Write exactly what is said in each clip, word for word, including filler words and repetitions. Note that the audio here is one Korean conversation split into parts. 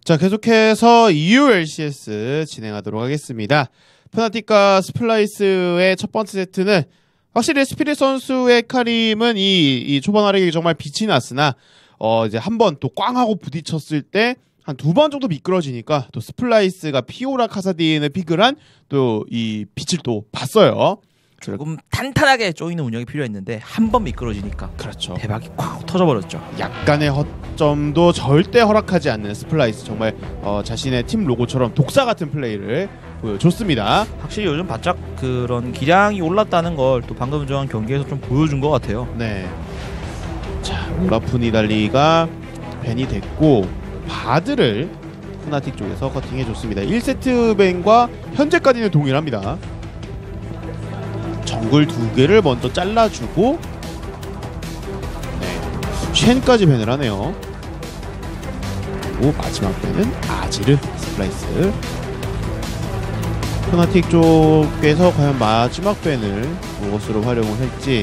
자, 계속해서 이유 엘씨에스 진행하도록 하겠습니다. 푸나틱과 스플라이스의 첫 번째 세트는 확실히 스피릿 선수의 카림은 이, 이 초반 활약이 정말 빛이 났으나 어 이제 한 번 또 꽝 하고 부딪혔을 때 한 두 번 정도 미끄러지니까 또 스플라이스가 피오라 카사딘을 픽을 한 또 이 빛을 또 봤어요. 조금 탄탄하게 쪼이는 운영이 필요했는데 한 번 미끄러지니까 그렇죠. 대박이 콱 터져버렸죠. 약간의 허점도 절대 허락하지 않는 스플라이스, 정말 어, 자신의 팀 로고처럼 독사 같은 플레이를 보여줬습니다. 확실히 요즘 바짝 그런 기량이 올랐다는 걸 또 방금 전한 경기에서 좀 보여준 것 같아요. 네. 자, 올라프 니달리가 밴이 됐고 바드를 푸나틱 쪽에서 커팅해줬습니다. 일 세트 밴과 현재까지는 동일합니다. 정글 두 개를 먼저 잘라주고 네, 쉔까지 밴을 하네요. 그리고 마지막 밴은 아지르 스플라이스. 푸나틱 쪽에서 과연 마지막 밴을 무엇으로 활용을 할지.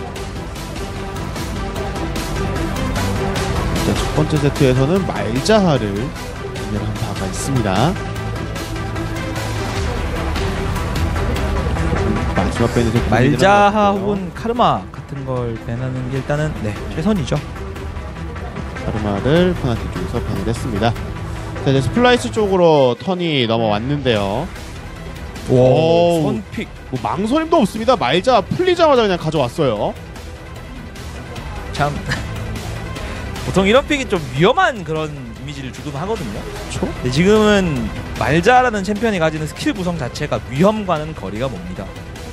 일단 첫 번째 세트에서는 말자하를 밴을 바가 있습니다. 마지막 밴에서 말자하 혹은 카르마 같은 걸 밴하는 게 일단은 네 최선이죠. 카르마를 푸나틱 쪽에서 밴을 했습니다. 자, 이제 스플라이스 쪽으로 턴이 넘어왔는데요. 오, 선픽. 뭐 망설임도 없습니다. 말자 풀리자마자 그냥 가져왔어요. 참 보통 이런 픽이 좀 위험한 그런 이미지를 주긴 하거든요. 그렇죠? 근데 지금은 말자라는 챔피언이 가지는 스킬 구성 자체가 위험과는 거리가 멉니다.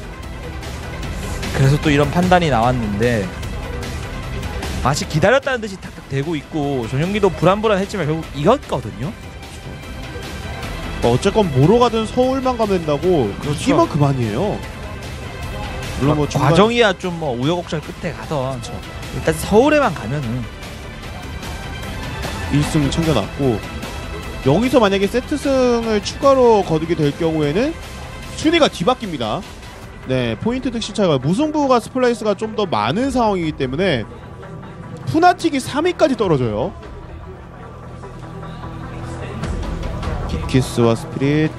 그래서 또 이런 판단이 나왔는데 마치 기다렸다는 듯이 탁탁 대고 있고 전용기도 불안불안했지만 결국 이겼거든요. 어, 어쨌건 뭐로 가든 서울만 가면 된다고. 그렇죠. 이기면 그만이에요. 물론 뭐 중간... 과정이야 좀 뭐 우여곡절 끝에 가던 그렇죠. 일단 서울에만 가면은 일 승 챙겨놨고 여기서 만약에 세트승을 추가로 거두게 될 경우에는 순위가 뒤바뀝니다. 네, 포인트 득실 차이가 무승부가 스플라이스가 좀 더 많은 상황이기 때문에 푸나틱이 삼 위까지 떨어져요. 기키스와 스피릿,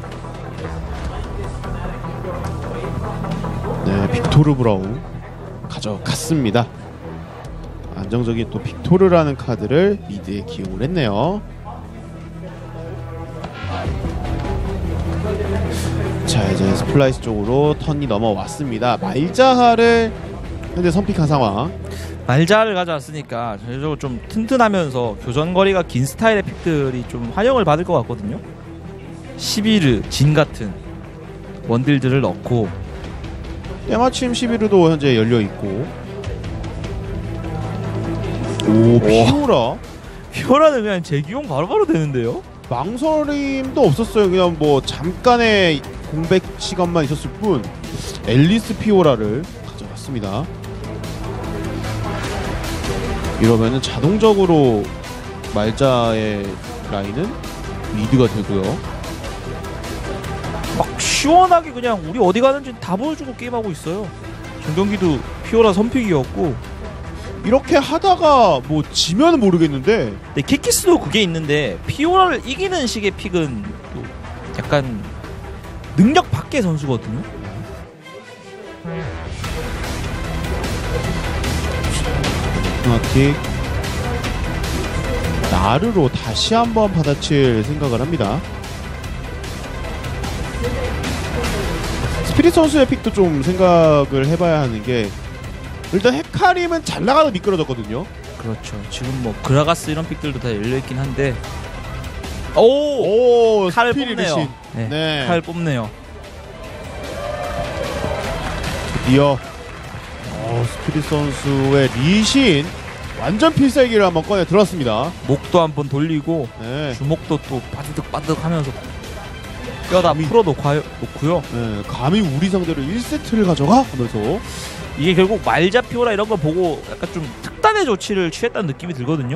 네, 빅토르 브라운 가져갔습니다. 안정적인 또 빅토르라는 카드를 미드에 기용을 했네요. 자, 이제 스플라이스 쪽으로 턴이 넘어왔습니다. 말자하를 현재 선픽한 상황. 말자를 가져왔으니까 전체적으로 좀 튼튼하면서 교전거리가 긴 스타일의 픽들이 좀 환영을 받을 것 같거든요. 시비르, 진 같은 원딜들을 넣고 때마침 시비르도 현재 열려있고. 오, 피오라? 피오라는 그냥 재기용 바로바로 되는데요? 망설임도 없었어요. 그냥 뭐 잠깐의 공백 시간만 있었을 뿐 앨리스 피오라를 가져갔습니다. 이러면은 자동적으로 말자의 라인은 미드가 되고요. 막 시원하게 그냥 우리 어디 가는지 다 보여주고 게임하고 있어요. 전경기도 피오라 선픽이었고 이렇게 하다가 뭐 지면은 모르겠는데 근데 키키스도 그게 있는데 피오라를 이기는 식의 픽은 또 약간 능력 밖의 선수거든요. 푸나틱 나르로 다시 한번 받아칠 생각을 합니다. 스피릿 선수의 픽도 좀 생각을 해봐야 하는 게 일단 헤카림은 잘 나가도 미끄러졌거든요. 그렇죠. 지금 뭐 그라가스 이런 픽들도 다 열려있긴 한데 오! 오, 칼을 스피릿 뽑네요. 신. 네, 네. 칼 뽑네요. 드디어 어, 스피릿 선수의 리신 완전 필살기를 한번 꺼내 들었습니다. 목도 한번 돌리고 네. 주먹도 또 바드득 바드득 하면서 뼈다 감히, 풀어놓고요. 네, 감히 우리 상대로 일 세트를 가져가? 하면서 이게 결국 말자 피오라 이런 거 보고 약간 좀 특단의 조치를 취했다는 느낌이 들거든요.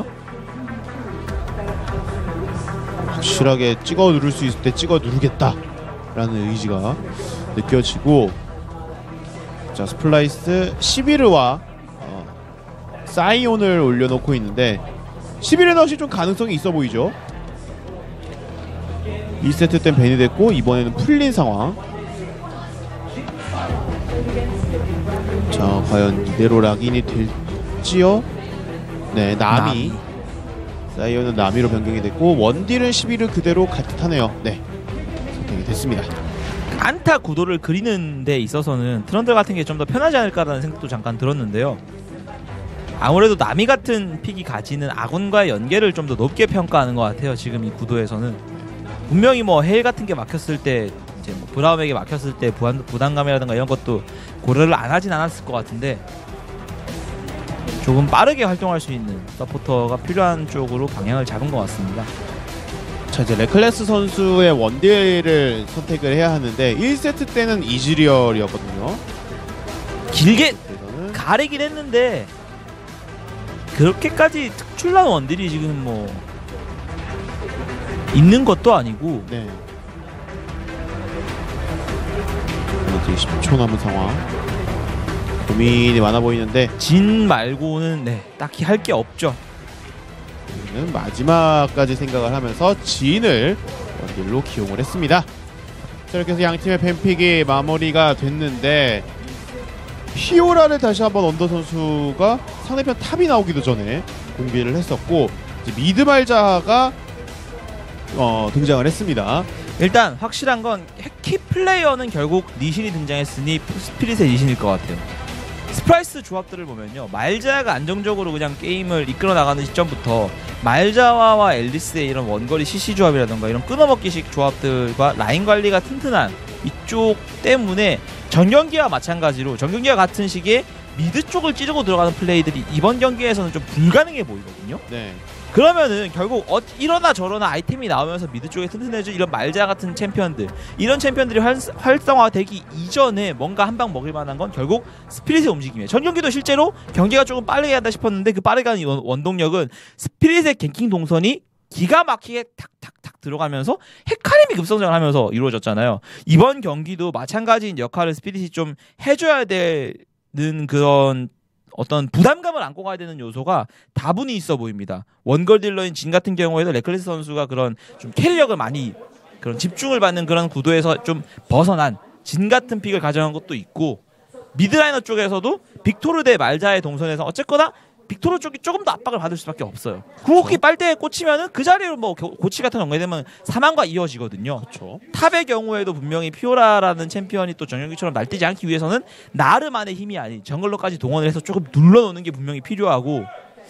확실하게 찍어 누를 수 있을 때 찍어 누르겠다 라는 의지가 느껴지고, 자, 스플라이스 시비르와 어, 사이온을 올려놓고 있는데 시비르 넛이 좀 가능성이 있어 보이죠? 일 세트 땐 벤이 됐고 이번에는 풀린 상황. 자, 과연 이대로 락인이 될지요? 네, 나미. 나미. 사이언은 나미로 변경이 됐고 원딜은 십일을 그대로 가듯하네요. 네, 선택이 됐습니다. 안타 구도를 그리는 데 있어서는 트런들 같은 게 좀 더 편하지 않을까라는 생각도 잠깐 들었는데요. 아무래도 나미 같은 픽이 가지는 아군과의 연계를 좀 더 높게 평가하는 것 같아요. 지금 이 구도에서는 분명히 뭐 헬 같은 게 막혔을 때 이제 뭐 브라움에게 막혔을 때 부한, 부담감이라든가 이런 것도 고려를 안 하진 않았을 것 같은데 조금 빠르게 활동할 수 있는 서포터가 필요한 쪽으로 방향을 잡은 것 같습니다. 자, 이제 레클레스 선수의 원딜을 선택을 해야 하는데 일 세트 때는 이즈리얼이었거든요. 길게 가리긴 했는데 그렇게까지 특출난 원딜이 지금 뭐 있는 것도 아니고. 네. 이제 십 초 남은 상황. 고민이 많아 보이는데 진 말고는 네 딱히 할 게 없죠. 우리는 마지막까지 생각을 하면서 진을 원딜로 기용을 했습니다. 자, 이렇게 해서 양 팀의 팬픽이 마무리가 됐는데 피오라를 다시 한번 언더 선수가 상대편 탑이 나오기도 전에 공개를 했었고 이제 미드 말자가 어, 등장을 했습니다. 일단 확실한 건 키 플레이어는 결국 리신이 등장했으니 스피릿의 리신일 것 같아요. 스프라이스 조합들을 보면요, 말자가 안정적으로 그냥 게임을 이끌어 나가는 시점부터 말자와와 앨리스의 이런 원거리 씨씨 조합이라던가 이런 끊어먹기식 조합들과 라인 관리가 튼튼한 이쪽 때문에 전경기와 마찬가지로 전경기와 같은 시기에 미드 쪽을 찌르고 들어가는 플레이들이 이번 경기에서는 좀 불가능해 보이거든요. 네. 그러면은 결국 어, 이러나 저러나 아이템이 나오면서 미드 쪽에 튼튼해져 이런 말자 같은 챔피언들, 이런 챔피언들이 활, 활성화되기 이전에 뭔가 한 방 먹을 만한 건 결국 스피릿의 움직임이에요. 전 경기도 실제로 경기가 조금 빠르게 한다 싶었는데 그 빠르게 하는 원, 원동력은 스피릿의 갱킹 동선이 기가 막히게 탁탁탁 들어가면서 헤카림이 급성장을 하면서 이루어졌잖아요. 이번 경기도 마찬가지인 역할을 스피릿이 좀 해줘야 되는 그런 어떤 부담감을 안고 가야 되는 요소가 다분히 있어 보입니다. 원걸 딜러인 진 같은 경우에도 레클레스 선수가 그런 좀 캐리력을 많이 그런 집중을 받는 그런 구도에서 좀 벗어난 진 같은 픽을 가져간 것도 있고, 미드라이너 쪽에서도 빅토르 대 말자의 동선에서 어쨌거나 빅토르 쪽이 조금 더 압박을 받을 수밖에 없어요. 구호키 빨대에 꽂히면은 그 자리로 뭐 고치 같은 연계되면 사망과 이어지거든요. 그쵸. 탑의 경우에도 분명히 피오라라는 챔피언이 또 정영기처럼 날뛰지 않기 위해서는 나름만의 힘이 아닌 정글러까지 동원을 해서 조금 눌러놓는 게 분명히 필요하고,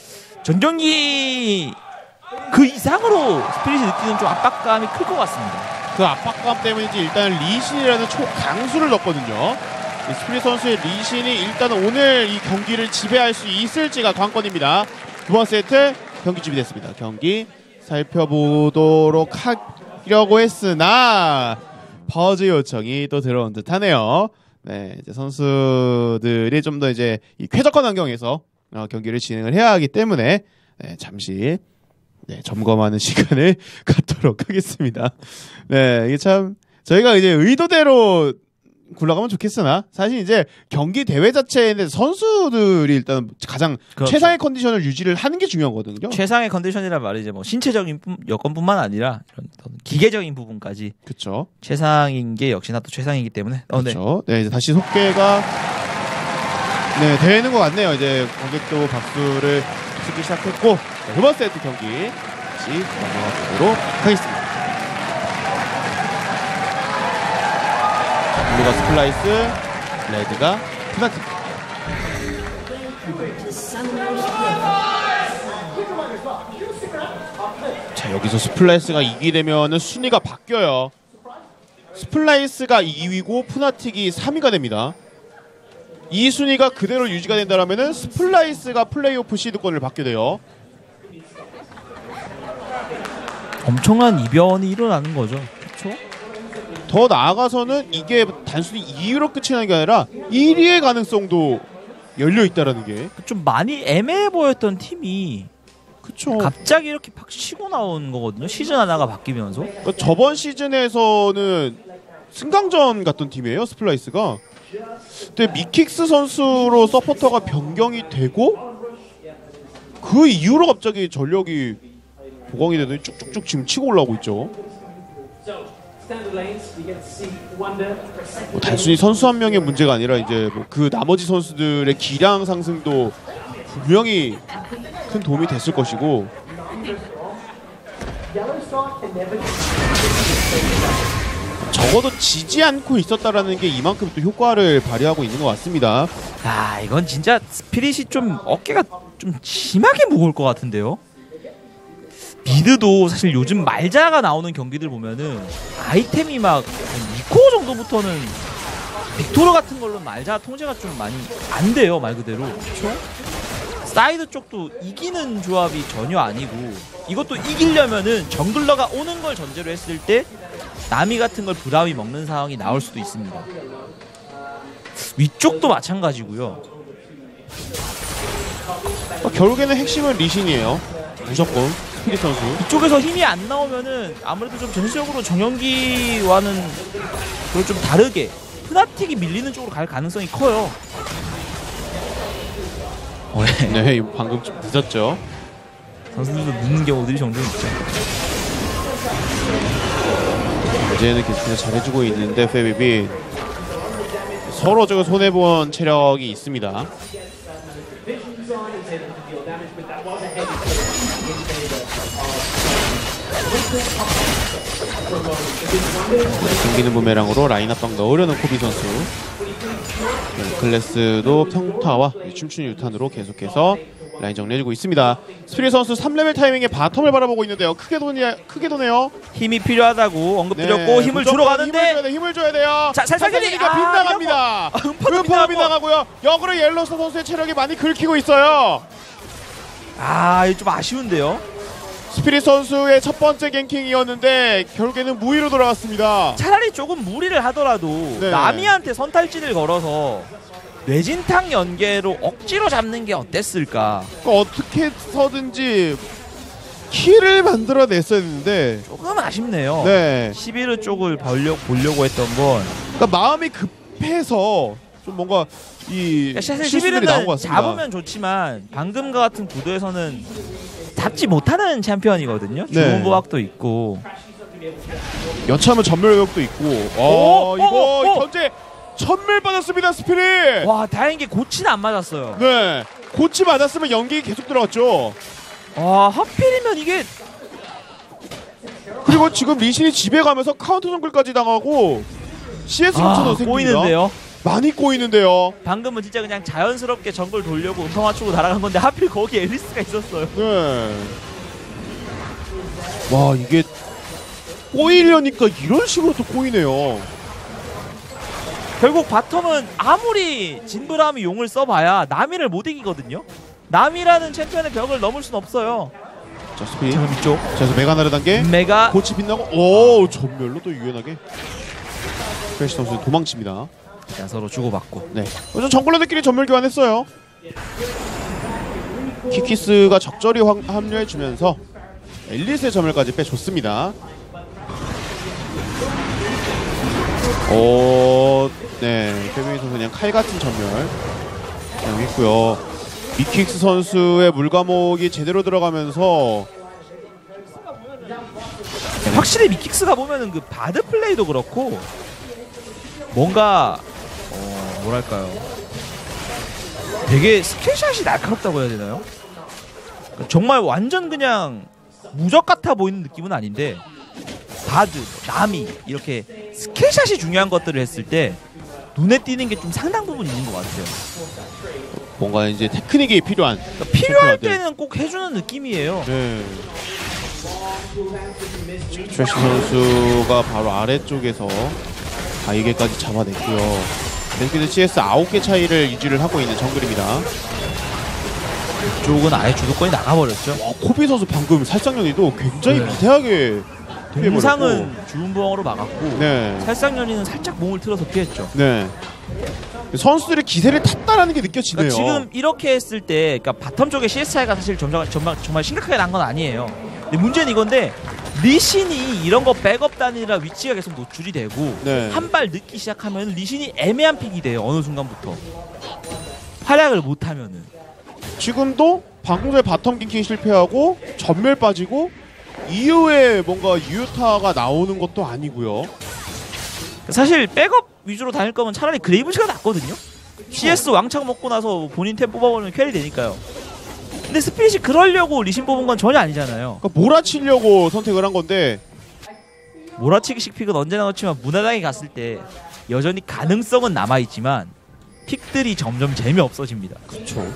전경기 그 이상으로 스피릿이 느끼는 좀 압박감이 클 것 같습니다. 그 압박감 때문인지 일단 리신이라는 초강수를 넣었거든요. 스피릿 선수의 리신이 일단 오늘 이 경기를 지배할 수 있을지가 관건입니다. 두 번째 세트 경기 준비됐습니다. 경기 살펴보도록 하려고 했으나 버즈 요청이 또 들어온 듯하네요. 네, 이제 선수들이 좀 더 이제 이 쾌적한 환경에서 어, 경기를 진행을 해야 하기 때문에 네, 잠시 네, 점검하는 시간을 갖도록 하겠습니다. 네, 이게 참 저희가 이제 의도대로 굴러가면 좋겠으나 사실 이제 경기 대회 자체에 선수들이 일단 가장 그렇죠. 최상의 컨디션을 유지를 하는 게 중요하거든요. 최상의 컨디션이란 말이 이제 뭐 신체적인 여건뿐만 아니라 이런 기계적인 부분까지 그렇죠. 최상인 게 역시나 또 최상이기 때문에 어, 그렇죠. 네. 네, 이제 다시 속개가 네 되는 것 같네요. 이제 관객도 박수를 치기 시작했고 두 번째 세트 경기 다시 넘어가 보도록 하겠습니다. 블루가 스플라이스, 레드가 푸나티. 자, 여기서 스플라이스가 이기 되면은 순위가 바뀌어요. 스플라이스가 이 위고 푸나틱이 삼 위가 됩니다. 이 순위가 그대로 유지가 된다면은 스플라이스가 플레이오프 시드권을 받게 돼요. 엄청난 이변이 일어나는 거죠. 그렇죠? 더 나아가서는 이게 단순히 이 위로 끝이 나는 게 아니라 일 위의 가능성도 열려있다라는 게 좀 많이 애매해 보였던 팀이 그쵸. 갑자기 이렇게 팍 치고 나온 거거든요. 시즌 하나가 바뀌면서. 그러니까 저번 시즌에서는 승강전 갔던 팀이에요, 스플라이스가. 근데 미킥스 선수로 서포터가 변경이 되고 그 이후로 갑자기 전력이 보강이 되더니 쭉쭉쭉 지금 치고 올라오고 있죠. 뭐 단순히 선수 한 명의 문제가 아니라 이제 뭐 그 나머지 선수들의 기량 상승도 분명히 큰 도움이 됐을 것이고. 적어도 지지 않고 있었다라는 게 이만큼 또 효과를 발휘하고 있는 것 같습니다. 아, 이건 진짜 스피릿이 좀 어깨가 좀 심하게 무거울 것 같은데요. 미드도 사실 요즘 말자가 나오는 경기들 보면은 아이템이 막 이 코어 정도부터는 빅토르 같은 걸로 말자 통제가 좀 많이 안 돼요, 말 그대로. 그렇죠? 사이드 쪽도 이기는 조합이 전혀 아니고, 이것도 이기려면은 정글러가 오는 걸 전제로 했을 때 나미 같은 걸 브라움이 먹는 상황이 나올 수도 있습니다. 위쪽도 마찬가지고요. 어, 결국에는 핵심은 리신이에요. 무조건 스피릿 선수. 이쪽에서 힘이 안 나오면은 아무래도 좀 전체적으로 정영기와는 그걸 좀 다르게 프나틱이 밀리는 쪽으로 갈 가능성이 커요. 어, 네. 네, 이거 방금 좀 늦었죠. 선수들도 늦는 경우들이 종종 있죠. 이제는 계속해서 잘해주고 있는데 페비비 서로 저거 손해본 체력이 있습니다. 당기는 부메랑으로 라인 압박 넣으려는 코비 선수. 네, 클래스도 평타와 춤추는 유탄으로 계속해서 라인 정리해주고 있습니다. 스피릿 선수 삼 레벨 타이밍에 바텀을 바라보고 있는데요. 크게 도네, 크게 도네요. 힘이 필요하다고 언급드렸고, 네, 힘을 주러 가는데 힘을 줘야, 돼, 힘을 줘야 돼요. 자, 살살살이가 아, 빗나갑니다. 음파가 빗나가고요. 역으로 옐로스 선수의 체력이 많이 긁히고 있어요. 아, 이거 좀 아쉬운데요. 스피릿 선수의 첫 번째 갱킹이었는데 결국에는 무위로 돌아왔습니다. 차라리 조금 무리를 하더라도 네. 나미한테 선탈진을 걸어서 뇌진탕 연계로 억지로 잡는 게 어땠을까. 그러니까 어떻게 해서든지 키를 만들어냈어야 했는데 조금 아쉽네요. 네. 십일 호 쪽을 벌려, 보려고 했던 건, 그러니까 마음이 급해서 좀 뭔가 이 그러니까 사실 실수들이 나온 것 십일 호는 같습니다. 잡으면 좋지만 방금과 같은 구도에서는 잡지 못하는 챔피언이거든요. 네. 좋은 보학도 있고. 여차하면 전멸력도 있고. 오, 어, 이거 오, 오. 현재 전멸 받았습니다, 스피릿. 와, 다행인 게 고치는 안 맞았어요. 네, 고치 맞았으면 연기 계속 들어갔죠. 와, 하필이면 이게 그리고 지금 리신이 집에 가면서 카운터 정글까지 당하고 씨에스 아, 훔쳐도 생깁니다. 꼬이는데요. 많이 꼬이는데요. 방금은 진짜 그냥 자연스럽게 정글 돌려고 음성 맞추고 날아간 건데 하필 거기 앨리스가 있었어요. 네. 와, 이게 꼬이려니까 이런 식으로 또 꼬이네요. 결국 바텀은 아무리 진브라움이 용을 써봐야 나미를 못 이기거든요. 나미라는 챔피언의 벽을 넘을 순 없어요. 자, 스피릿. 자, 위쪽 자, 그래서 메가나르 단계. 메가. 고치 빛나고, 오, 전멸로 또 유연하게. 크래시 선수 도망칩니다. 자, 서로 주고받고. 네. 우선 정글러들끼리 전멸 교환했어요. 키키스가 적절히 황, 합류해주면서 앨리스의 전멸까지 빼줬습니다. 오, 네. 페미니 선수 그냥 칼 같은 전멸 사용했고요. 미킥스 선수의 물감옥이 제대로 들어가면서 확실히 미킥스가 보면은 그 바드 플레이도 그렇고 뭔가 어 뭐랄까요, 되게 스킬샷이 날카롭다고 해야 되나요? 정말 완전 그냥 무적 같아 보이는 느낌은 아닌데 바드, 나미 이렇게 스킬샷이 중요한 것들을 했을 때 눈에 띄는 게 좀 상당 부분 있는 것 같아요. 뭔가 이제 테크닉이 필요한, 그러니까 필요할 챔피언들. 때는 꼭 해주는 느낌이에요. 네. 트래시 선수가 바로 아래쪽에서 바이게까지 잡아냈고요. 계속해서 씨에스 아홉 개 차이를 유지를 하고 있는 정글입니다. 이쪽은 아예 주도권이 나가버렸죠. 와, 코비 선수 방금 살상연이도 굉장히 네. 미세하게 동상은 주운부엉으로 막았고 네. 살상연이는 살짝 몸을 틀어서 피했죠. 네. 선수들의 기세를 탔다라는 게 느껴지네요. 그러니까 지금 이렇게 했을 때, 그러니까 바텀 쪽에 씨에스 차이가 사실 정말, 정말, 정말 심각하게 난 건 아니에요. 근데 문제는 이건데 리신이 이런 거 백업 단이라 위치가 계속 노출이 되고 네. 한 발 늦기 시작하면 리신이 애매한 픽이 돼요. 어느 순간부터 활약을 못하면은. 지금도 방금 전에 바텀 킹킹 실패하고 전멸 빠지고 이후에 뭔가 유타가 나오는 것도 아니고요. 사실 백업 위주로 다닐 거면 차라리 그레이브즈가 낫거든요. 씨에스 왕창 먹고 나서 본인 템 뽑아버리면 캐리 되니까요. 근데 스피릿이 그러려고 리신 뽑은 건 전혀 아니잖아요. 그러니까 몰아치려고 선택을 한 건데 몰아치기식 픽은 언제나 그렇지만 무난하게 갔을 때 여전히 가능성은 남아있지만 픽들이 점점 재미없어집니다. 그렇죠.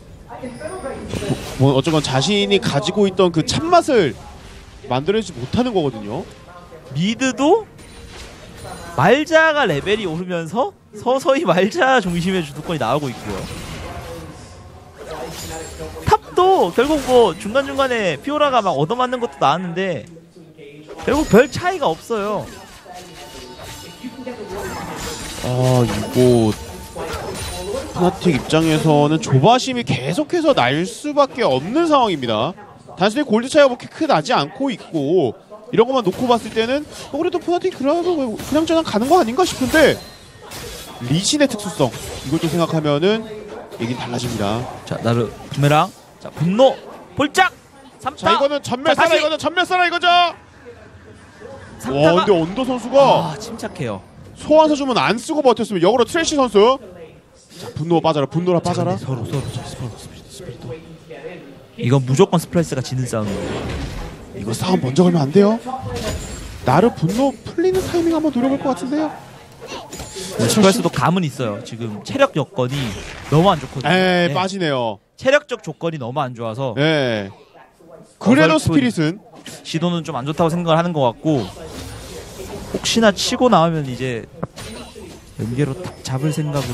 뭐 어쩌건 자신이 가지고 있던 그 참맛을 만들어내지 못하는 거거든요. 미드도 말자가 레벨이 오르면서 서서히 말자 중심의 주도권이 나오고 있고요. 탑도 결국 뭐 중간중간에 피오라가 막 얻어맞는 것도 나왔는데 결국 별 차이가 없어요. 아 이거 푸나틱 입장에서는 조바심이 계속해서 날 수밖에 없는 상황입니다. 단순히 골드 차이가 그렇게 크게 나지 않고 있고 이런 것만 놓고 봤을 때는 어, 그래도 푸나틱 그래도 그냥 저냥 가는 거 아닌가 싶은데 리신의 특수성 이걸 또 생각하면은 얘긴 달라집니다. 자 나르 부메랑 자 분노 볼짝 삼타 자 이거는 전멸 자, 쏴라 다시! 이거는 전멸 쏴라 이거죠. 삼타가 와 근데 언더 선수가 아 침착해요. 소환사 주면 안 쓰고 버텼으면 역으로 트래쉬 선수 자 분노 빠져라 분노라 빠져라. 서로 서로 서로 스피릿 스피릿 이건 무조건 스플라이스가 지는 싸움이에요. 이거 싸움 먼저 걸면 안 돼요. 나르 분노 풀리는 타이밍 한번 노려볼 것 같은데요. 스플라이스도 감은 있어요. 지금 체력 여건이 너무 안 좋거든요. 에이 네. 빠지네요. 체력적 조건이 너무 안 좋아서 네. 그래도 어설픈 스피릿은 시도는 좀 안 좋다고 생각을 하는 것 같고 혹시나 치고 나오면 이제 연계로 탁 잡을 생각으로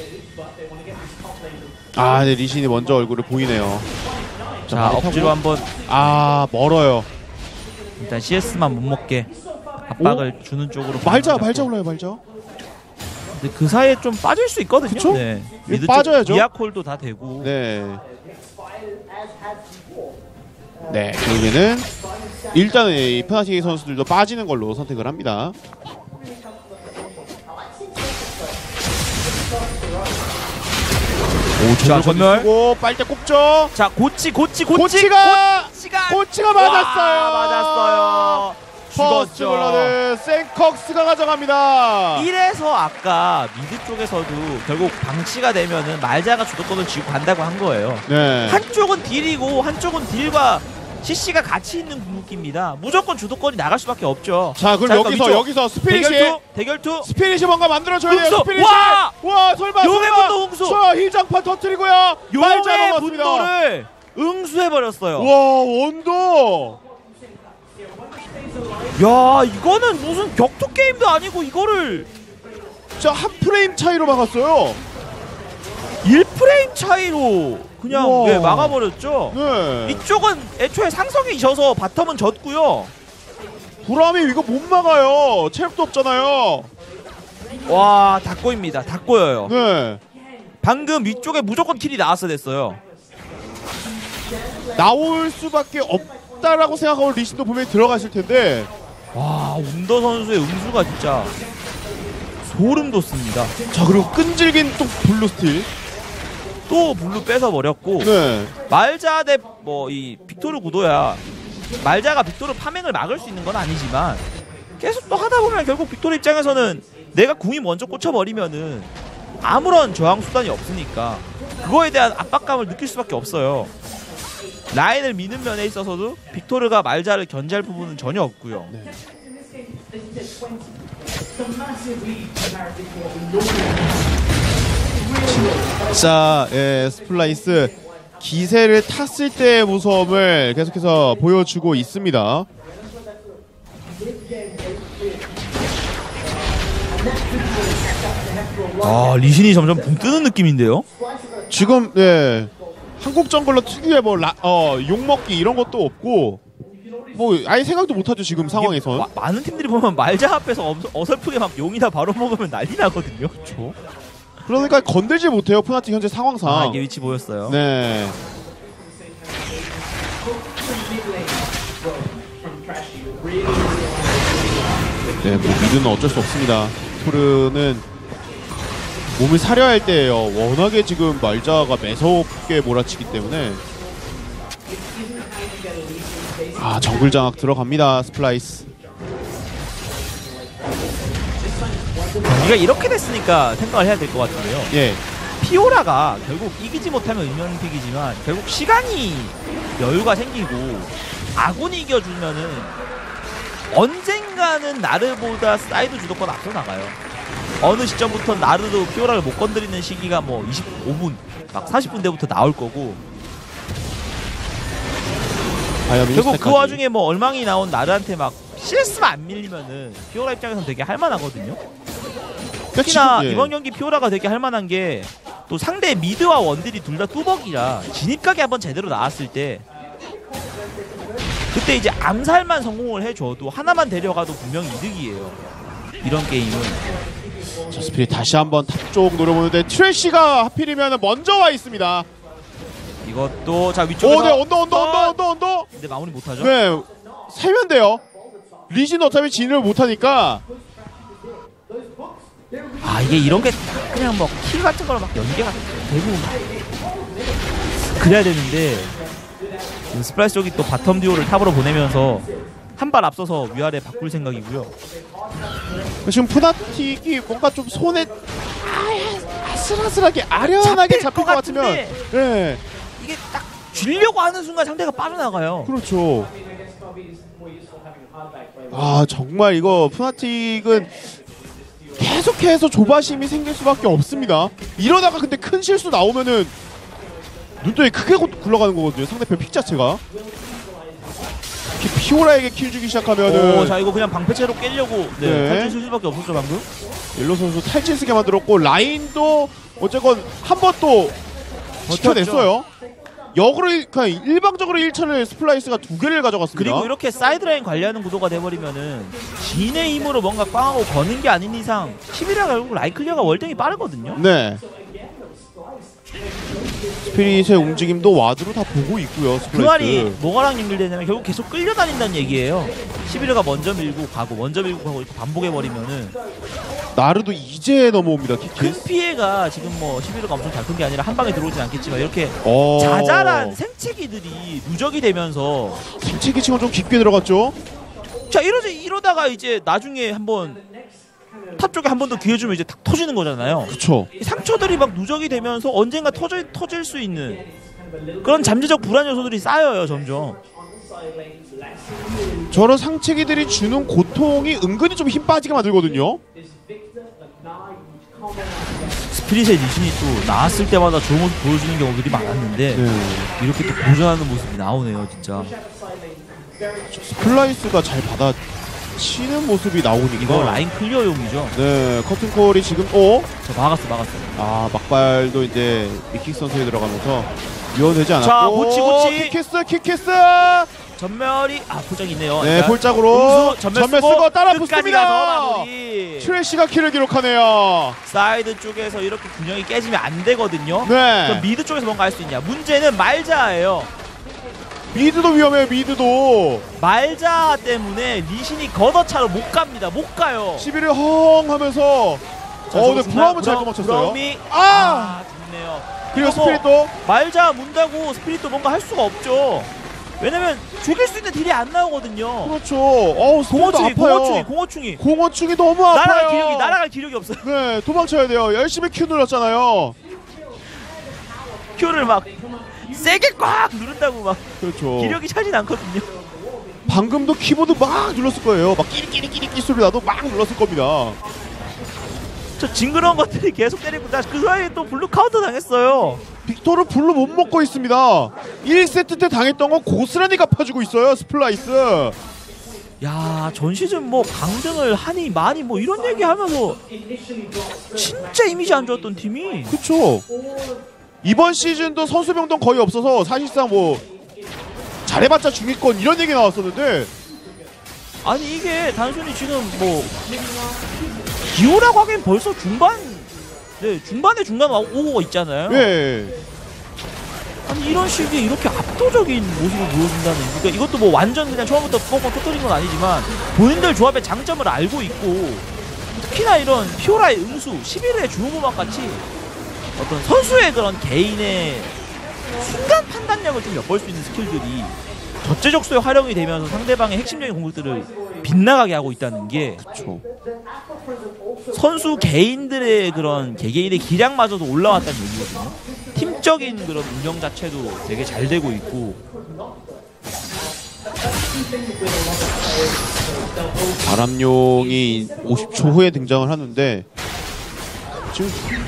아, 네 리신이 먼저 얼굴을 보이네요. 자 억지로 한번 아 멀어요. 일단 씨에스만 못 먹게 압박을 오? 주는 쪽으로 말자 말자 올라요 말자. 근데 그 사이에 좀 빠질 수 있거든요. 그쵸? 네. 미드 빠져야죠. 미아콜도 다 되고. 네. 네 결국에는 일단은 이 푸나틱 선수들도 빠지는 걸로 선택을 합니다. 오, 자, 전멸. 쓰고 빨대 꼽죠. 자, 고치, 고치, 고치. 고치가 고치가, 고치가 맞았어요. 와, 맞았어요. 퍼스트 죽었죠. 블러드 센컥스가 가져갑니다. 이래서 아까 미드 쪽에서도 결국 방치가 되면은 말자가 주도권을 쥐고 간다고 한 거예요. 네. 한쪽은 딜이고 한쪽은 딜과 씨씨가 같이 있는 궁극기입니다. 무조건 주도권이 나갈 수밖에 없죠. 자, 그럼 자, 여기서 위쪽. 여기서 스피릿이 대결투, 대결투. 스피릿이 뭔가 만들어줘야 돼요. 응수! 스피릿이. 와! 와, 설마 용의 설마. 분노 응수! 자, 힐장판 터뜨리고요. 말자 용의 넘었습니다. 분노를 응수해버렸어요. 와, 원더. 야, 이거는 무슨 격투 게임도 아니고 이거를 자, 한 프레임 차이로 막았어요. 일 프레임 차이로 그냥 우와. 예, 막아버렸죠. 네. 이쪽은 애초에 상성이 져서 바텀은 졌고요. 구람이 이거 못 막아요. 체력도 없잖아요. 와, 다 꼬입니다. 다 꼬여요. 네. 방금 위쪽에 무조건 킬이 나왔어야 됐어요. 나올 수밖에 없다라고 생각하고 리신도 분명히 들어갔을 텐데. 와, 운더 선수의 응수가 진짜 소름 돋습니다. 자, 그리고 끈질긴 또 블루 스틸. 또 블루 뺏어버렸고 네. 말자 대 뭐 이 빅토르 구도야 말자가 빅토르 파밍을 막을 수 있는 건 아니지만 계속 또 하다 보면 결국 빅토르 입장에서는 내가 궁이 먼저 꽂혀버리면은 아무런 저항 수단이 없으니까 그거에 대한 압박감을 느낄 수밖에 없어요. 라인을 미는 면에 있어서도 빅토르가 말자를 견제할 부분은 전혀 없고요. 네. 진짜 예, 스플라이스 기세를 탔을 때의 무서움을 계속해서 보여주고 있습니다. 아, 리신이 점점 붕 뜨는 느낌인데요? 지금 예, 한국 정글러 특유의 뭐 라, 어, 욕먹기 이런 것도 없고 뭐 아예 생각도 못하죠 지금 상황에선. 마, 많은 팀들이 보면 말자 앞에서 어, 어설프게 막 용이나 바로 먹으면 난리 나거든요. 그렇죠. 그러니까 건들지 못해요 푸나틱 현재 상황상. 아, 이게 위치 보였어요. 네. 네, 뭐 미드는 어쩔 수 없습니다. 토르는 몸을 사려야 할 때예요. 워낙에 지금 말자가 매섭게 몰아치기 때문에. 아 정글 장악 들어갑니다. 스플라이스. 경기가 이렇게 됐으니까 생각을 해야 될 것 같은데요. 예. 피오라가 결국 이기지 못하면 은연픽이지만 결국 시간이 여유가 생기고 아군이 이겨주면은 언젠가는 나르보다 사이드 주도권 앞서 나가요. 어느 시점부터 나르도 피오라를 못 건드리는 시기가 뭐 이십오 분, 막 사십 분대부터 나올 거고. 결국 그 와중에 뭐 얼망이 나온 나르한테 막 씨에스만 안 밀리면은 피오라 입장에서는 되게 할만하거든요. 특히나 예. 이번 경기 피오라가 되게 할만한 게 또 상대 미드와 원딜이 둘 다 뚜벅이라 진입각이 한번 제대로 나왔을 때 그때 이제 암살만 성공을 해줘도 하나만 데려가도 분명히 이득이에요. 이런 게임은. 자, 스피릿 다시 한번 탑 쪽 노려보는데 트래쉬가 하필이면 먼저 와 있습니다. 이것도 자 위쪽에서 오, 네, 언더 언더 언더 언더 언더. 근데 마무리 못하죠? 네, 세면 돼요. 리신 어차피 진입을 못하니까. 아 이게 이런 게 그냥 뭐 킬 같은 거로 막 연계가 되고 그래야 되는데 스플라이스 쪽이 또 바텀 듀오를 탑으로 보내면서 한 발 앞서서 위아래 바꿀 생각이고요. 지금 푸나틱이 뭔가 좀 손에 아슬아슬하게 아련하게 잡힐 것 같으면 네. 이게 딱 쥐려고 하는 순간 상대가 빠져나가요. 그렇죠. 아 정말 이거 푸나틱은 계속해서 조바심이 생길 수밖에 없습니다. 이러다가 근데 큰 실수 나오면은 눈덩이 크게 굴러가는 거거든요. 상대편 픽 자체가. 피오라에게 킬 주기 시작하면은 오, 자 이거 그냥 방패채로 깨려고 네, 네. 탈진 쓸 수밖에 없었죠 방금. 옐로 선수 탈진 쓰게 만들었고 라인도 어쨌건 한 번 또 지켜냈어요. 역으로 그냥 일방적으로 일 차를 스플라이스가 두 개를 가져갔습니다. 그리고 이렇게 사이드라인 관리하는 구도가 돼버리면은 진의 힘으로 뭔가 빵하고 거는 게 아닌 이상 십일화 결국 라인 클리어가 월등히 빠르거든요. 네. 스피릿의 움직임도 와드로 다 보고 있고요. 스플라이스. 그 말이 뭐가랑 연결되냐면 결국 계속 끌려다닌다는 얘기예요. 십일화가 먼저 밀고 가고 먼저 밀고 가고 이렇게 반복해버리면은 나르도 이제 넘어옵니다. 키키스. 큰 피해가 지금 뭐 십일화가 엄청 잘 큰 게 아니라 한 방에 들어오진 않겠지만 이렇게 오. 자잘한 생채기들이 누적이 되면서 생채기 치고 좀 깊게 들어갔죠. 자 이러지 이러다가 이제 나중에 한번 탑 쪽에 한 번 더 기회 주면 이제 탁 터지는 거잖아요. 그렇죠. 상처들이 막 누적이 되면서 언젠가 터져, 터질 수 있는 그런 잠재적 불안 요소들이 쌓여요 점점. 저런 상체기들이 주는 고통이 은근히 좀 힘 빠지게 만들거든요. 스피릿의 리신이 또 나왔을 때마다 좋은 모습 보여주는 경우들이 많았는데 네. 이렇게 또 고전하는 모습이 나오네요 진짜. 스플라이스가 잘 받아 치는 모습이 나오니까 이거 라인 클리어용이죠. 네, 커튼콜이 지금 어? 저 막았어 막았어. 아 막발도 이제 미킥 선수에 들어가면서 위험되지 않았고. 자 고치 고치. 킥키스 킥키스. 전멸이 아 포장이 있네요. 네 폴짝으로 전멸, 전멸 쓰고 따라 붙습니다. 트래쉬가 킬을 기록하네요. 사이드 쪽에서 이렇게 균형이 깨지면 안 되거든요. 네. 그럼 미드 쪽에서 뭔가 할 수 있냐? 문제는 말자예요. 미드도 위험해요. 미드도 말자 때문에 리신이 걷어차로 못 갑니다. 못 가요. 십일을 헝 하면서 자, 어 근데 브라움은 잘 도망쳤어요. 아! 아 좋네요. 그리고 스피릿도 말자 문다고 스피릿도 뭔가 할 수가 없죠. 왜냐면 죽일 수 있는 딜이 안 나오거든요. 그렇죠. 어우 공어충이 공어충이 공어충이 공어충이 너무 아파요. 날아갈 기력이 날아갈 기력이 없어요. 네 도망쳐야 돼요. 열심히 Q 눌렀잖아요. Q를 막 세게 꽉 누른다고 막 그렇죠. 기력이 차진 않거든요. 방금도 키보드 막 눌렀을 거예요. 막 끼리끼리끼리 소리 나도 막 눌렀을 겁니다. 저 징그러운 것들이 계속 때리고 그 사이에 또 블루 카운터 당했어요. 빅토르 블루 못 먹고 있습니다. 일 세트 때 당했던 건 고스란히 갚아주고 있어요. 스플라이스. 야 전 시즌 뭐 강등을 하니 많이 뭐 이런 얘기하면서 진짜 이미지 안 좋았던 팀이. 그쵸. 이번 시즌도 선수 병동 거의 없어서 사실상 뭐 잘해봤자 중위권 이런 얘기 나왔었는데 아니 이게 단순히 지금 뭐 기호라고 하기엔 벌써 중반 네 중반에 중간 오고가 있잖아요. 예. 아니 이런 식의 이렇게 압도적인 모습을 보여준다는 그러니까 이것도 뭐 완전 그냥 처음부터 뻥뻥 터뜨린 건 아니지만 본인들 조합의 장점을 알고 있고 특히나 이런 피오라의 응수 십일 회 주호모막 같이 어떤 선수의 그런 개인의 순간 판단력을 좀 엿볼 수 있는 스킬들이 적재적소에 활용이 되면서 상대방의 핵심적인 공격들을 빗나가게 하고 있다는 게 그렇죠. 선수 개인들의 그런 개개인의 기량마저도 올라왔다는 얘기거든요. 팀적인 그런 운영 자체도 되게 잘 되고 있고. 바람용이 오십 초 후에 등장을 하는데 지금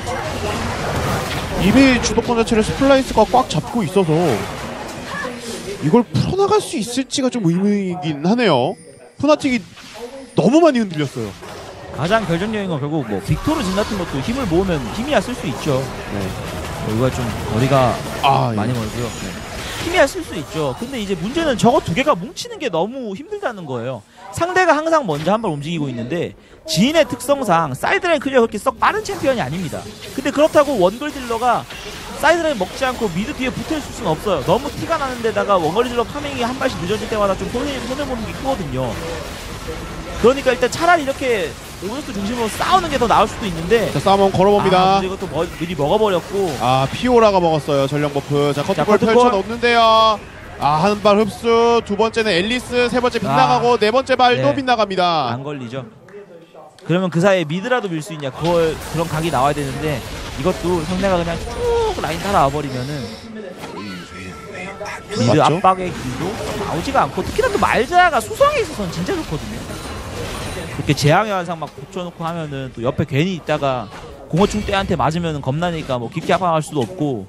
이미 주도권 자체를 스플라이스가 꽉 잡고 있어서 이걸 풀어나갈 수 있을지가 좀 의문이긴 하네요. 푸나틱이 너무 많이 흔들렸어요. 가장 결정적인 건 결국 뭐 빅토르진 같은 것도 힘을 모으면 힘이야 쓸 수 있죠. 네. 여기가 좀 거리가 아, 많이 예. 멀고요. 힘이야 쓸 수 있죠. 근데 이제 문제는 저거 두 개가 뭉치는 게 너무 힘들다는 거예요. 상대가 항상 먼저 한 발 움직이고 있는데 지인의 특성상 사이드라인 클리어 그렇게 썩 빠른 챔피언이 아닙니다. 근데 그렇다고 원거리 딜러가 사이드라인 먹지 않고 미드 뒤에 붙어있을 수는 없어요. 너무 티가 나는 데다가 원거리 딜러 파밍이 한 발씩 늦어질 때마다 좀 손해, 손해보는 게 크거든요. 그러니까 일단 차라리 이렇게 오버로스 중심으로 싸우는 게 더 나을 수도 있는데 자, 싸움 한번 걸어봅니다. 아, 이것도 뭐, 미리 먹어버렸고. 아, 피오라가 먹었어요. 전령 버프. 자, 커트볼 커트볼. 펼쳐 넣는데요. 아, 한 발 흡수. 두 번째는 앨리스. 세 번째 빗나가고 아, 네 번째 발도 네. 빗나갑니다. 안 걸리죠. 그러면 그 사이에 미드라도 밀 수 있냐, 그걸 그런 각이 나와야 되는데 이것도 상대가 그냥 쭉 라인 따라와 버리면은 미드 맞죠? 압박의 길도 나오지가 않고, 특히나 또 말자가 수성에 있어서는 진짜 좋거든요. 그렇게 재앙의 환상 막 붙여놓고 하면은 또 옆에 괜히 있다가 공허충 때한테 맞으면 겁나니까 뭐 깊게 압박할 수도 없고.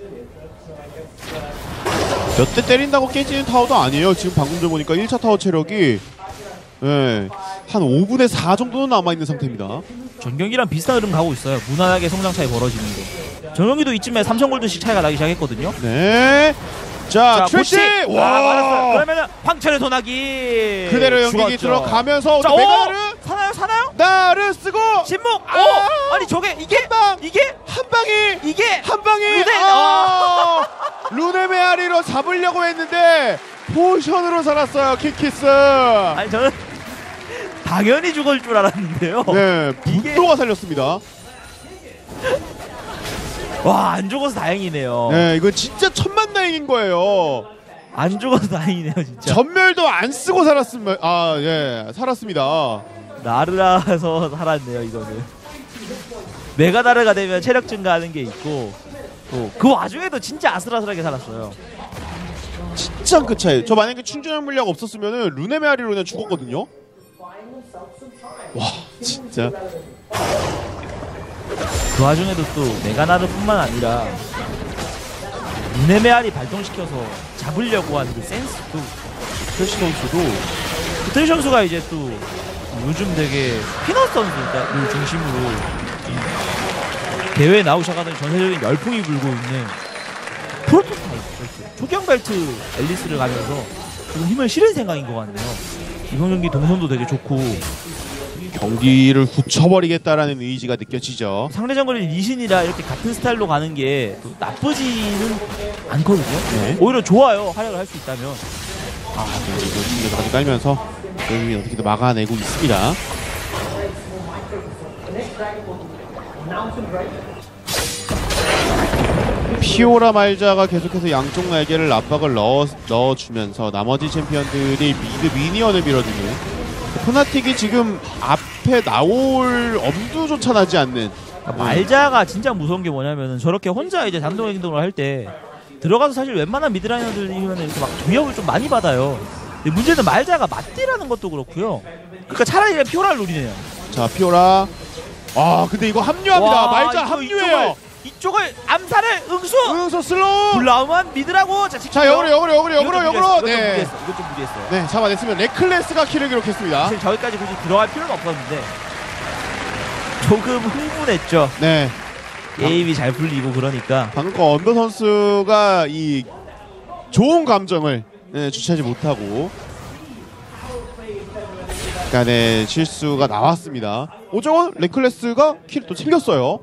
몇 대 때린다고 깨지는 타워도 아니에요. 지금 방금 전 보니까 일 차 타워 체력이 예, 한 오 분의 사 정도는 남아있는 상태입니다. 전경기랑 비슷한 흐름 가고 있어요. 무난하게 성장 차이 벌어지는 거. 전경기도 이쯤에 삼천 골드씩 차이가 나기 시작했거든요. 네. 자, 출시! 와, 맞았어요. 그러면은 황철의 소나기 그대로 연기기 죽었죠. 들어가면서 자, 메가나르 사나요? 사나요? 나를 쓰고 신목! 아! 오! 아니 저게 이게 한 방! 이게 한 방이 이게 한 방이 루네! 아! 루네 메아리로 잡으려고 했는데 포션으로 살았어요. 킥키스. 아니 저는 당연히 죽을 줄 알았는데요. 네, 이게- 분노가 살렸습니다. 와, 안 죽어서 다행이네요. 네, 이건 진짜 천만다행인 거예요. 안 죽어서 다행이네요, 진짜. 전멸도 안 쓰고 살았으면 아, 예, 살았습니다. 나르라서 살았네요, 이거는. 메가나르가 되면 체력 증가하는 게 있고, 또 그 와중에도 진짜 아슬아슬하게 살았어요. 진짜 그 차이. 저 만약에 충전형 물약 없었으면은 루네 메아리로 그냥 죽었거든요. 와, 진짜. 그 와중에도 또 메가나르뿐만 아니라 루네메알이 발동시켜서 잡으려고 하는 그 센스도, 트래시 선수도 트레이 선수가 이제 또 요즘 되게 피넛 선수를 중심으로 대회에 나오기 시작하더니 전세적인 열풍이 불고 있는 프로토타입 초경 벨트 앨리스를 가면서 지금 힘을 실은 생각인 것 같네요. 이번 경기 동선도 되게 좋고 경기를 굳혀버리겠다라는 의지가 느껴지죠. 상대 정글이 리신이라 이렇게 같은 스타일로 가는 게 또 나쁘지는 않거든요. 네. 오히려 좋아요, 활약을 할 수 있다면. 아, 네, 이거 중에서까지 깔면서 여기 어떻게든 막아내고 있습니다. 피오라 말자가 계속해서 양쪽 날개를 압박을 넣어, 넣어주면서 나머지 챔피언들이 미드 미니언을 밀어주는, 푸나틱이 지금 앞에 나올 엄두조차 나지 않는. 그러니까 말자가 진짜 무서운 게 뭐냐면은 저렇게 혼자 이제 단독 행동을 할 때 들어가서 사실 웬만한 미드라이너들이면 이렇게 막 위협을 좀 많이 받아요. 근데 문제는 말자가 맞디라는 것도 그렇고요. 그러니까 차라리 그냥 피오라를 노리네요. 자, 피오라. 아, 근데 이거 합류합니다. 와, 말자 이거 합류해요. 이쪽을, 이쪽을 암살을 응수. 응서 슬로우. 불나오면 미드라고. 자, 자, 역으로 역으로 역으로 역으로 역으로. 네. 네. 이거 좀 무리했어요. 네, 잡아냈으면 레클레스가 킬을 기록했습니다. 사실 저기까지 굳이 들어갈 필요는 없었는데 조금 흥분했죠. 네. 게임이 잘 풀리고 그러니까. 방금 언더 선수가 이 좋은 감정을 네, 주체하지 못하고 약간의 실수가 나왔습니다. 오정원 레클레스가 킬을 또 챙겼어요.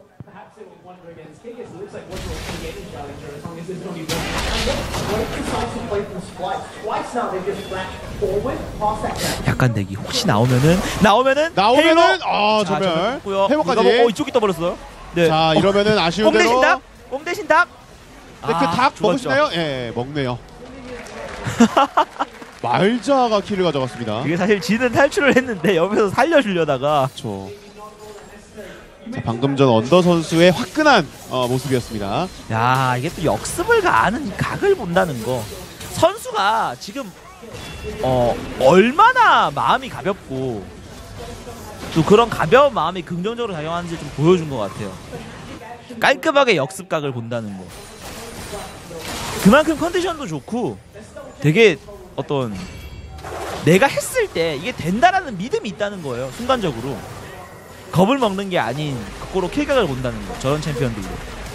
약간 대기 혹시 나오면은 나오면은 나오면은 헤일로! 아, 자, 전멸. 고요. 회복까지. 어, 이쪽이 떠버렸어요. 네. 자, 이러면은 아쉬운 꼼 대신 대로. 닭. 꼼 대신 닭. 근데 그 아, 닭 죽었죠. 먹으시나요? 예, 먹네요. 말자가 킬을 가져갔습니다. 이게 사실 지는 탈출을 했는데 옆에서 살려주려다가. 그렇죠. 자, 방금 전 언더 선수의 화끈한 어, 모습이었습니다. 야, 이게 또 역습을 가는 각을 본다는 거. 선수가 지금 어 얼마나 마음이 가볍고 또 그런 가벼운 마음이 긍정적으로 작용하는지 좀 보여준 것 같아요. 깔끔하게 역습각을 본다는 거. 그만큼 컨디션도 좋고 되게 어떤 내가 했을 때 이게 된다라는 믿음이 있다는 거예요. 순간적으로 겁을 먹는 게 아닌 거꾸로 킬각을 본다는 거. 저런 챔피언들도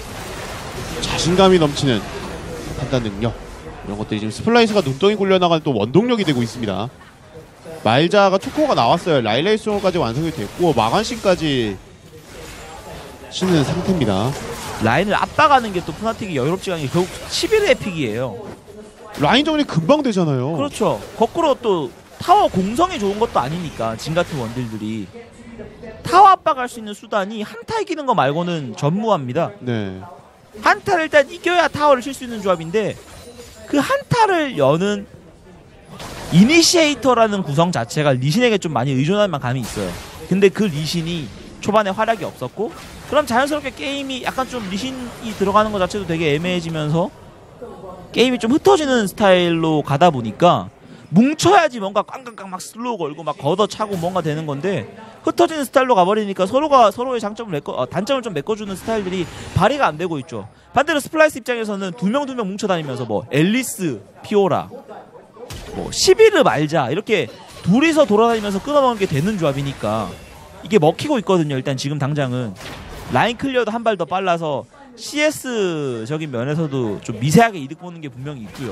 자신감이 넘치는 판단 능력, 이런 것들이 지금 스플라이스가 눈덩이 굴려나가는 또 원동력이 되고 있습니다. 말자가 초코가 나왔어요. 라일레이송까지 완성이 됐고 마간신까지 신는 상태입니다. 라인을 압박하는 게 또 푸나틱이 여유롭지가 않은 게 결국 십일 회 픽이에요. 라인 정리 금방 되잖아요. 그렇죠. 거꾸로 또 타워 공성이 좋은 것도 아니니까 진 같은 원딜들이 타워 압박할 수 있는 수단이 한타 이기는 거 말고는 전무합니다. 네. 한타를 일단 이겨야 타워를 칠 수 있는 조합인데 그 한타를 여는 이니시에이터라는 구성 자체가 리신에게 좀 많이 의존할 만감이 있어요. 근데 그 리신이 초반에 활약이 없었고 그럼 자연스럽게 게임이 약간 좀 리신이 들어가는 것 자체도 되게 애매해지면서 게임이 좀 흩어지는 스타일로 가다 보니까 뭉쳐야지 뭔가 꽝꽝꽝 막 슬로우 걸고 막 걷어차고 뭔가 되는 건데 흩어지는 스타일로 가버리니까 서로가 서로의 장점을 메꿔, 어, 단점을 좀 메꿔주는 스타일들이 발휘가 안 되고 있죠. 반대로 스플라이스 입장에서는 두 명 두 명 뭉쳐다니면서 뭐 앨리스, 피오라, 뭐 시비르 말자 이렇게 둘이서 돌아다니면서 끊어먹는 게 되는 조합이니까 이게 먹히고 있거든요. 일단 지금 당장은 라인 클리어도 한 발 더 빨라서 씨에스적인 면에서도 좀 미세하게 이득 보는 게 분명히 있고요.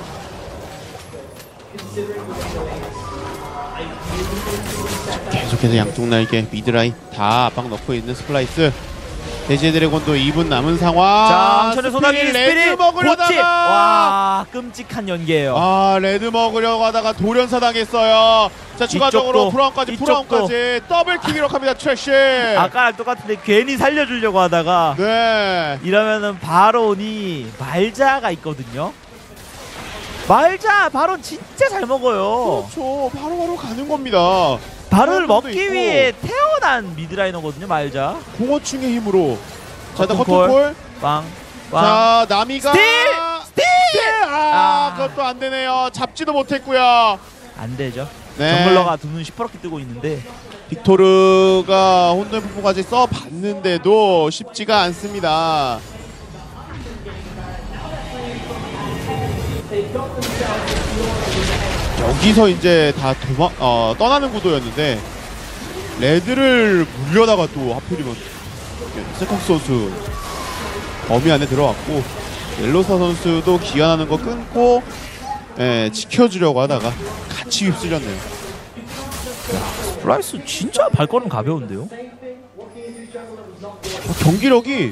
계속해서 양쪽 날개 미드라인 다 압박 넣고 있는 스플라이스. 대지의 드래곤도 이 분 남은 상황. 자, 한천의 소나기 레드 스피릿 먹으려다가 고치! 와, 끔찍한 연계예요. 아, 레드 먹으려고 하다가 돌연사 당했어요. 자, 추가적으로 이쪽도, 브라운까지 이쪽도. 브라운까지 더블킥 기록합니다. 트래쉬. 아까랑 똑같은데 괜히 살려주려고 하다가 네. 이러면은 바론이 말자가 있거든요. 말자 바론 진짜 잘 먹어요. 그렇죠. 바로바로 가는 겁니다. 바론을 먹기 있고. 위해 태어난 미드라이너거든요. 말자. 공허충의 힘으로. 자, 일단 커튼콜. 커튼콜. 빵. 빵. 자, 나미가 스틸! 스틸! 아, 아. 그것도 안 되네요. 잡지도 못했고요. 안 되죠. 네. 정글러가 두 눈 시퍼렇게 뜨고 있는데 빅토르가 혼돈 폭포까지 써봤는데도 쉽지가 않습니다. 여기서 이제 다 도망, 어, 떠나는 구도였는데 레드를 물려다가 또 하필이면 세컨스 선수 범위 안에 들어왔고 옐로사 선수도 기한하는 거 끊고 예, 지켜주려고 하다가 같이 휩쓸렸네요. 스플라이스 진짜 발걸음 가벼운데요? 어, 경기력이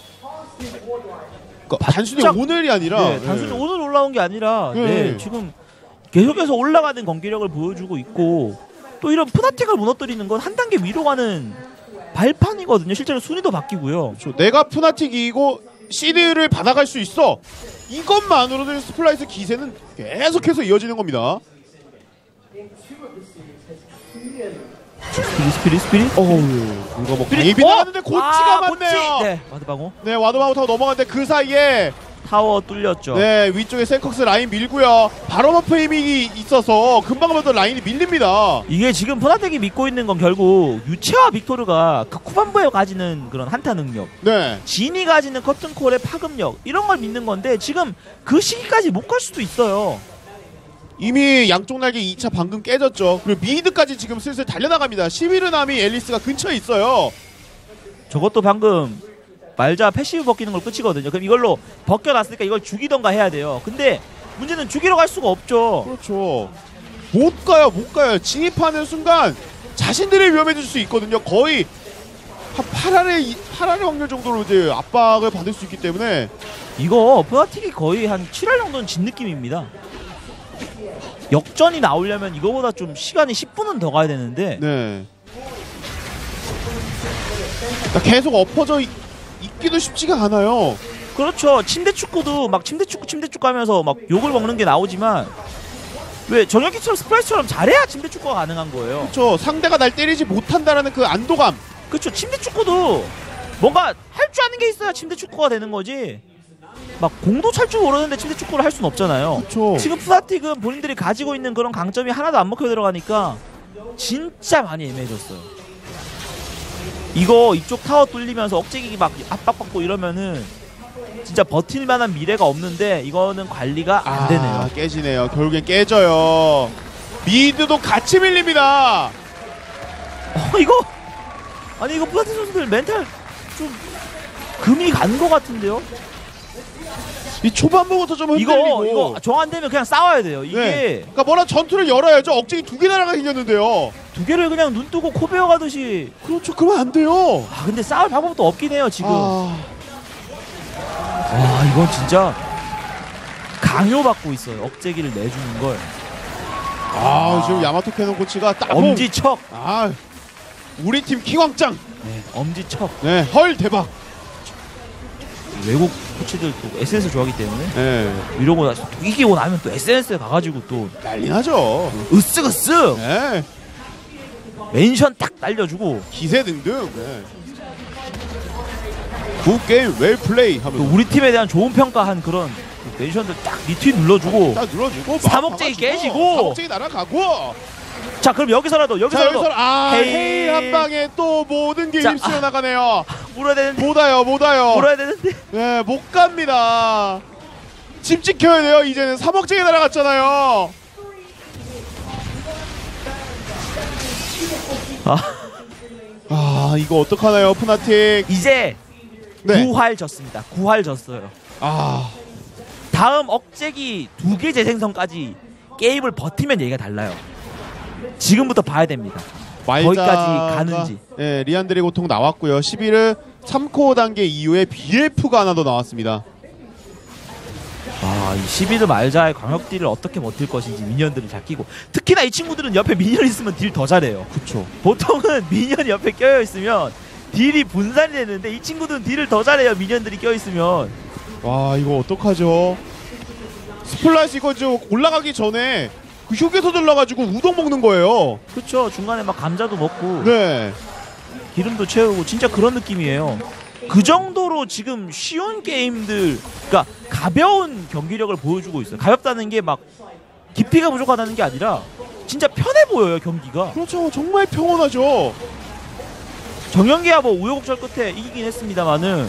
그러니까 단순히 바짝- 오늘이 아니라 네, 단순히 예. 오늘 올라온 게 아니라 네. 네, 지금 계속해서 올라가는 경기력을 보여주고 있고 또 이런 푸나틱을 무너뜨리는 건 한 단계 위로 가는 발판이거든요. 실제로 순위도 바뀌고요. 그렇죠. 내가 푸나틱 이기고 시드를 받아갈 수 있어. 이것만으로도 스플라이스 기세는 계속해서 이어지는 겁니다. 스피릿 스피릿 스피릿 어우, 이거 뭐 스피릿. 강이 빗나갔는데 어! 고치가 아, 맞네요. 고치! 네, 와드방어 네, 와드마우 타고 넘어갔는데 그 사이에 타워 뚫렸죠. 네, 위쪽에 셀컥스 라인 밀고요. 바로 너프 힘이 있어서 금방 가면 라인이 밀립니다. 이게 지금 푸나틱이 믿고 있는 건 결국 유채와 빅토르가 그 쿠반부에 가지는 그런 한타 능력, 네. 진이 가지는 커튼콜의 파급력 이런 걸 믿는 건데 지금 그 시기까지 못 갈 수도 있어요. 이미 양쪽 날개 이 차 방금 깨졌죠. 그리고 미드까지 지금 슬슬 달려나갑니다. 시비르나미 앨리스가 근처에 있어요. 저것도 방금 말자 패시브 벗기는 걸 끝이거든요. 그럼 이걸로 벗겨놨으니까 이걸 죽이던가 해야 돼요. 근데 문제는 죽이러 갈 수가 없죠. 그렇죠. 못 가요, 못 가요. 진입하는 순간 자신들이 위험해질 수 있거든요. 거의 한 팔 할의 팔 할의 확률 정도로 이제 압박을 받을 수 있기 때문에 이거 푸나틱이 거의 한 칠 할 정도는 진 느낌입니다. 역전이 나오려면 이거보다 좀 시간이 십 분은 더 가야 되는데 네. 그러니까 계속 엎어져 있, 있기도 쉽지가 않아요. 그렇죠. 침대 축구도 막 침대 축구 침대 축구 하면서 막 욕을 먹는 게 나오지만 왜 정혁기처럼 스플라이스처럼 잘해야 침대 축구가 가능한 거예요. 그렇죠. 상대가 날 때리지 못한다라는 그 안도감. 그렇죠. 침대 축구도 뭔가 할 줄 아는 게 있어야 침대 축구가 되는 거지. 막 공도 찰 줄 모르는데 침대 축구를 할 수는 없잖아요. 그렇죠. 지금 푸나틱은 본인들이 가지고 있는 그런 강점이 하나도 안 먹혀 들어가니까 진짜 많이 애매해졌어요. 이거 이쪽 타워 뚫리면서 억제기 막 압박받고 이러면은 진짜 버틸 만한 미래가 없는데 이거는 관리가 안 아, 되네요. 깨지네요. 결국엔 깨져요. 미드도 같이 밀립니다. 어 이거 아니 이거 푸나틱 선수들 멘탈 좀 금이 간 것 같은데요? 이 초반부부터 좀 흔들리고. 이거 이거 정 안 되면 그냥 싸워야 돼요. 이게 네. 그러니까 뭐라 전투를 열어야죠. 억제기 두 개 날아가 생겼는데요. 두 개를 그냥 눈 뜨고 코 베어 가듯이. 그렇죠. 그러면 안 돼요. 아 근데 싸울 방법도 없긴 해요 지금. 아... 와 이건 진짜 강요받고 있어요. 억제기를 내주는 걸. 아, 아. 지금 야마토 캐논 코치가 딱 엄지척. 아, 우리 팀 키왕짱. 네, 엄지척. 네, 헐 대박. 외국 코치들 또 에스엔에스 좋아하기 때문에 네, 이러고 나 이기고 나면 또 에스엔에스에 가가지고 또 난리 나죠. 으쓱으쓱 네, 멘션 딱 날려주고 기세 등등. 네. 굿 게임, 웰 플레이 하면서 또 우리 팀에 대한 좋은 평가한 그런 멘션들 딱 리트윗 눌러주고. 딱 눌러주고 삼억제기 깨지고. 삼억제기 날아가고. 자 그럼 여기서라도 자, 여기서라도 여기서 아, 헤이. 헤이 한 방에 또 모든 게 자, 휩쓸려 나가네요. 물어야 되는데 못 와요, 못 와요. 물어야 되는데 네, 못 갑니다. 집 지켜야 돼요. 이제는 삼억제기 날아갔잖아요. 아 아, 이거 어떡하나요, 푸나틱. 이제 네. 구활 졌습니다. 구활 졌어요. 아, 다음 억제기 두 개 재생성까지 게임을 버티면 얘기가 달라요. 지금부터 봐야 됩니다. 거기까지 가는지. 네, 리안드레 고통 나왔고요. 십일 일 삼 코어 단계 이후에 비엘프가 하나 더 나왔습니다. 아, 이 십일 일 말자의 광역딜을 어떻게 버틸 것인지 미니언들을 잘 끼고 특히나 이 친구들은 옆에 미니언 있으면 딜 더 잘해요. 그쵸. 보통은 미니언 옆에 껴여 있으면 딜이 분산이 되는데 이 친구들은 딜을 더 잘해요. 미니언들이 껴 있으면. 와, 이거 어떡하죠? 스플라이스 이거 좀 올라가기 전에 그 휴게소 들러가지고 우동 먹는 거예요. 그쵸. 중간에 막 감자도 먹고 네. 기름도 채우고 진짜 그런 느낌이에요. 그 정도로 지금 쉬운 게임들, 그러니까 가벼운 경기력을 보여주고 있어요. 가볍다는 게 막 깊이가 부족하다는 게 아니라 진짜 편해 보여요 경기가. 그렇죠. 정말 평온하죠. 정연기야 뭐 우여곡절 끝에 이기긴 했습니다만은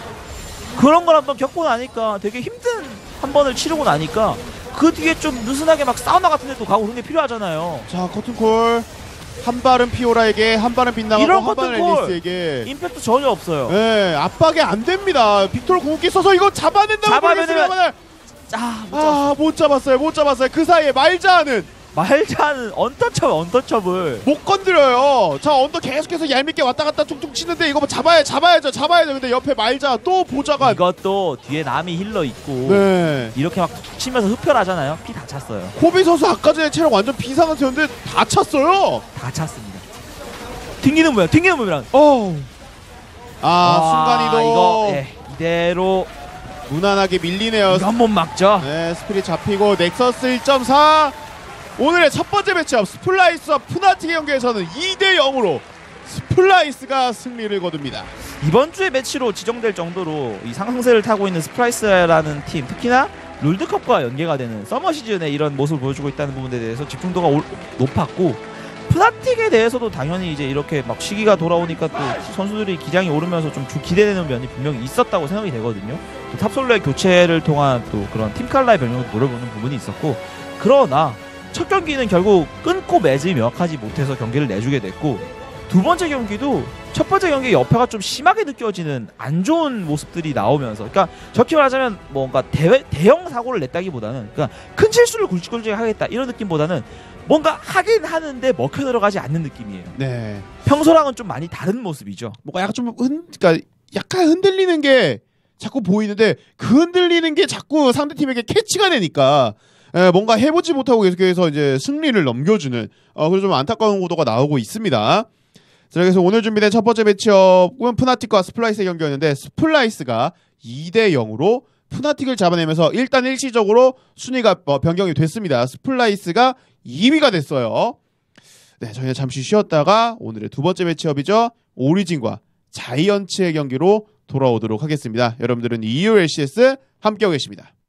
그런 걸 한번 겪고 나니까 되게 힘든 한 번을 치르고 나니까 그 뒤에 좀 느슨하게 막 사우나 같은 데도 가고 그런 게 필요하잖아요. 자, 커튼콜 한 발은 피오라에게, 한 발은 빗나가고, 이런 한 발은 커튼콜! 앨리스에게. 임팩트 전혀 없어요. 네, 압박이 안 됩니다. 빅토르 궁극기 써서 이거 잡아낸다고 잡아내면- 보냈습니다만 아, 못 잡았어. 아, 못 잡았어요. 못 잡았어요. 그 사이에 말자는 말자는 언터처블 언터처블. 못 건드려요. 자, 언더 계속해서 얄밉게 왔다 갔다 툭툭 치는데 이거 뭐 잡아야 잡아야죠. 잡아야죠. 근데 옆에 말자 또 보좌관. 이것도 뒤에 남이 힐러 있고 네. 이렇게 막 툭툭 치면서 흡혈하잖아요. 피 다 찼어요. 코비 선수 아까 전에 체력 완전 비상한테였는데 다 찼어요. 다 찼습니다. 튕기는 모양, 튕기는 모양. 어. 아, 와, 순간이동. 이거 예, 이대로 무난하게 밀리네요. 이거 한번 막죠. 네, 스피릿 잡히고 넥서스 일 점 사. 오늘의 첫 번째 매치업 스플라이스와 푸나틱의 경기에서는 이 대 영으로 스플라이스가 승리를 거둡니다. 이번 주의 매치로 지정될 정도로 이 상승세를 타고 있는 스플라이스라는 팀, 특히나 롤드컵과 연계가 되는 서머 시즌에 이런 모습을 보여주고 있다는 부분에 대해서 집중도가 올, 높았고 푸나틱에 대해서도 당연히 이제 이렇게 막 시기가 돌아오니까 또 선수들이 기량이 오르면서 좀 기대되는 면이 분명히 있었다고 생각이 되거든요. 또 탑솔로의 교체를 통한 또 그런 팀칼라의 변형을 노려보는 부분이 있었고, 그러나 첫 경기는 결국 끊고 매지 명확하지 못해서 경기를 내주게 됐고, 두 번째 경기도 첫 번째 경기 여파가 좀 심하게 느껴지는 안 좋은 모습들이 나오면서, 그러니까 적히 말하자면 뭔가 대회, 대형 사고를 냈다기보다는 그러니까 큰 실수를 굵직굵직 하겠다 이런 느낌보다는 뭔가 하긴 하는데 먹혀 들어가지 않는 느낌이에요. 네. 평소랑은 좀 많이 다른 모습이죠. 뭔가 약간 좀 흔, 그러니까 약간 흔들리는 게 자꾸 보이는데 그 흔들리는 게 자꾸 상대팀에게 캐치가 되니까 예, 뭔가 해보지 못하고 계속해서 이제 승리를 넘겨주는 어, 그래서 좀 안타까운 구도가 나오고 있습니다. 자, 그래서 오늘 준비된 첫 번째 매치업은 푸나틱과 스플라이스의 경기였는데 스플라이스가 이 대 영으로 푸나틱을 잡아내면서 일단 일시적으로 순위가 어, 변경이 됐습니다. 스플라이스가 이 위가 됐어요. 네, 저희는 잠시 쉬었다가 오늘의 두 번째 매치업이죠. 오리진과 자이언츠의 경기로 돌아오도록 하겠습니다. 여러분들은 이유 엘씨에스 함께하고 계십니다.